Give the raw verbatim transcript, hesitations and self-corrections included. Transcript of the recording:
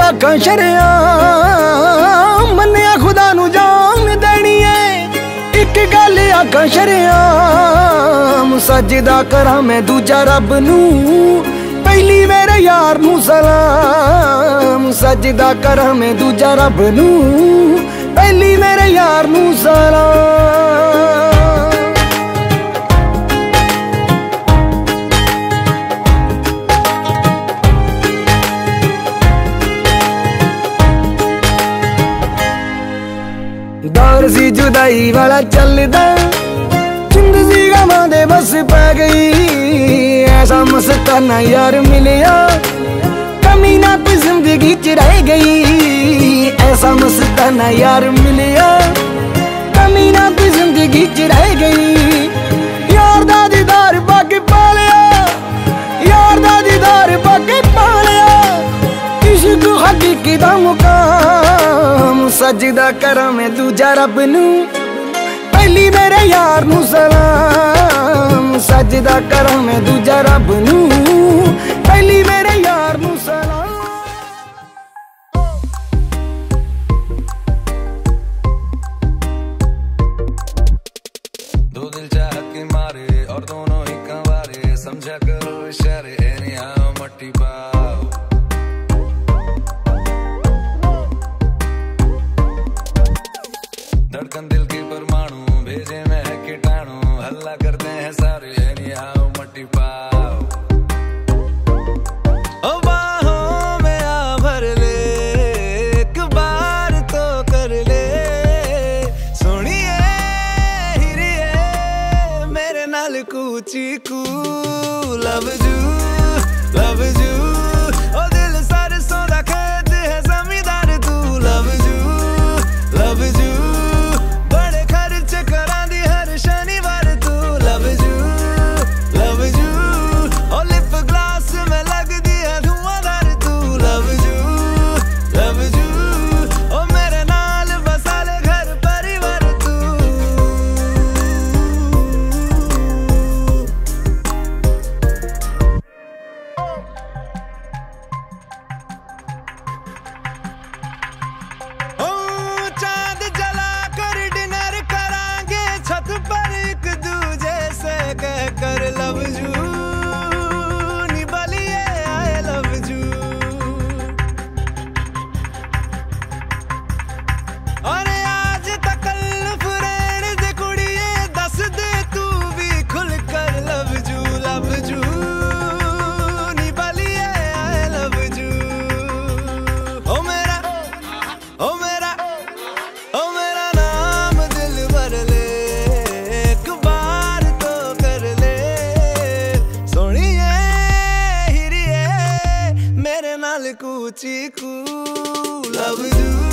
आखां शरेआम मन्निया खुदा नू जान देनी है। एक गल आखां शरेआम सजदा करा मैं दूजा रब नू पहली मेरे यार नू सलाम। सजदा करा मैं दूजा रब नू पहली मेरे यार नू सलाम। दौर सी जुदाई वाला चलदा जिंदगी गवां दे बस पै गई। ऐसा मस्ताना यार मिलिया कमी ना कोई जिंदगी च रह गई। ऐसा मस्ताना यार मिलिया कमी ना कोई जिंदगी च रह गई। यार दा दीदार पाके पालिया यार दा दीदार पाके पालिया इश्क हकीकी दा मुकाम। सजदा करा मैं दूजा रब नू पहली मेरे यार नू सलाम। सजदा करा मैं दूजा रब नू पहली मेरे यार नू सलाम। दो दिल चाहत के मारे और दोनों ही कंवारे समझा करो इशारे एनीहाउ मट्टी पाओ। धड़कन दिल की परमाणु भेजे में है कीटाणु हल्ला करते हैं सारे एनीहाउ मट्टी पाओ। ओ बाहों में आ भर ले एक बार तो कर ले सुनिए हिरिए मेरे नाल कूची कू लव यू लव यू। ओ दिल सरसों दा खेत है जमींदार तू लव यू लव यू। कर लव यू निबलिए आई लव यू। और आज तकल्लुफ रहन दे कुड़िए दस दे तू भी खुल कर लव यू लव यू निबलिए आई लव यू। ओ मेरा ओ मेरा ओ मेरा नाम दिल भर ले एक बार तो कर ले मेरे नाल कूची कू लव यू।